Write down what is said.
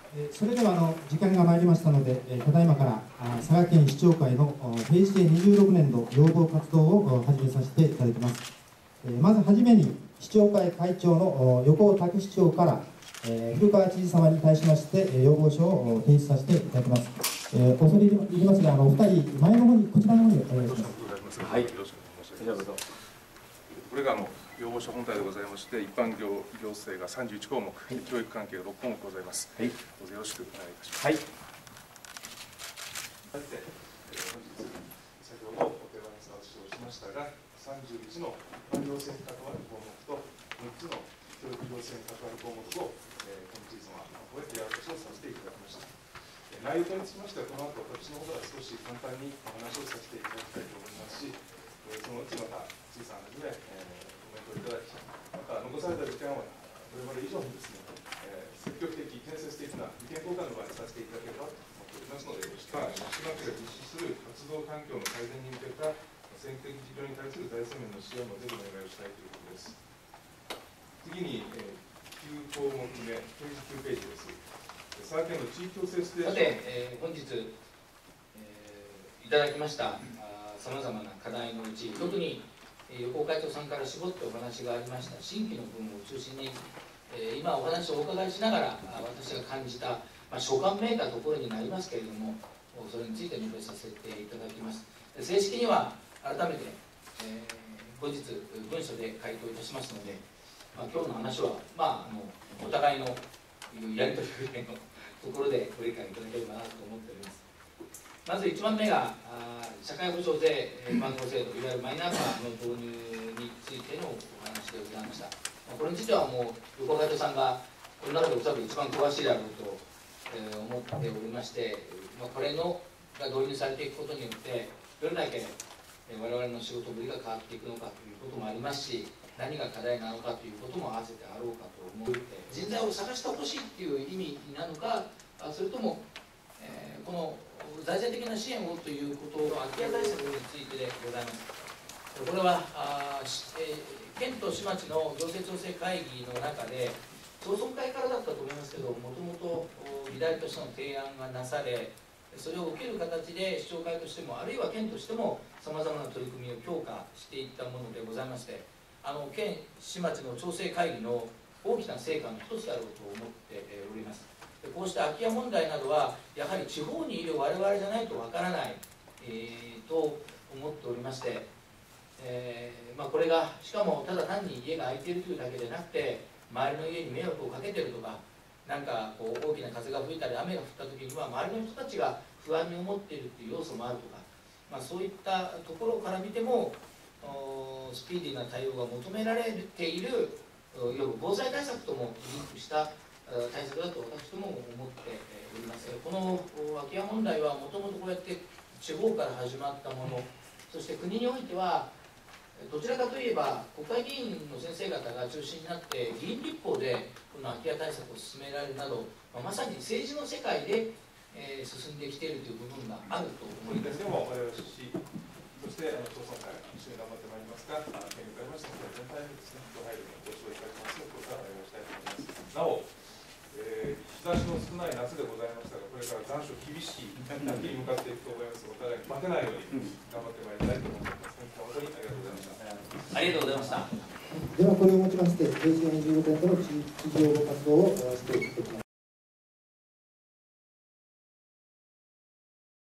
それでは時間が参りましたので、ただいまから佐賀県市長会の平成26年度要望活動を始めさせていただきます。まずはじめに市長会会長の横尾武市長から古川知事様に対しまして要望書を提出させていただきます。恐れ入りますが、お二人前の方にこちらの方にお願いします。 はい、よろしくお願いします。これが要望書本体でございまして、一般行政が31項目、教育関係が6項目ございます。はい、どうぞよろしくお願いいたします。はい。本日、先ほどお手紙の話をしましたが、31の一般行政に関わる項目と6つの教育行政に関わる項目を、本日の方へ手渡しをさせていただきました。内容につきましては、この後私の方から少し簡単にお話をさせていただきたいと思いますし、そのうちまた知事さんはじめ、コメントをいただき、また残された時間はこれまで以上にですね、積極的、建設的な意見交換の場にさせていただければと思っておりますので、市町が実施する活動環境の改善に向けた選挙的事業に対する財政面の支援をぜひお願いをしたいということです。次に、9項目目、ページ9ページです。佐賀県の地域共生ステーション。 本日、いただきましたさまざまな課題のうち、特に横尾会長さんから絞ってお話がありました新規の部分を中心に、今お話をお伺いしながら私が感じた、所感めいたところになりますけれども、それについて述べさせていただきます。正式には改めて、後日文書で回答いたしますので、今日の話は、お互いのやり取りぐらいのところでご理解いただければなと思っております。まず1番目が社会保障税番号制度、いわゆるマイナンバーの導入についてのお話でございました。これについてはもう横会長さんがこの中でおそらく一番詳しいだろうと思っておりまして、これが導入されていくことによってどれだけ我々の仕事ぶりが変わっていくのかということもありますし、何が課題なのかということも合わせてあろうかと思う。人材を探してほしいっていう意味なのか、それとも、この財政的な支援をということの空き家対策についてでございます。これは県と市町の行政調整会議の中で町村会からだったと思いますけど、もともと議題としての提案がなされ、それを受ける形で市長会としても、あるいは県としてもさまざまな取り組みを強化していったものでございまして、県市町の調整会議の大きな成果の一つだろうと思っております。こうした空き家問題などはやはり地方にいる我々じゃないとわからない、と思っておりまして、これがしかもただ単に家が空いているというだけでなくて、周りの家に迷惑をかけているとか、なんかこう大きな風が吹いたり雨が降った時には周りの人たちが不安に思っているという要素もあるとか、そういったところから見てもスピーディーな対応が求められている防災対策ともリンクした対策だと私ども思っております。この空き家問題はもともとこうやって地方から始まったもの、そして国においてはどちらかといえば国会議員の先生方が中心になって議員立法でこの空き家対策を進められるなど、まさに政治の世界で進んできているという部分があると思います。 でも我々市、そして町村会一緒に頑張ってまいりますが、県におかれまして全体にですね、ご配慮のご承知いただきますよう、これからお願いしたいと思います。なお、日差しの少ない夏でございましたが、これから残暑厳しい秋に向かっていくと思います。お互いに負けないように頑張ってまいりたいと思っています。本当にありがとうございました。 ありがとうございました。 ではこれをもちまして平成25年度の地域要望活動をしていきます。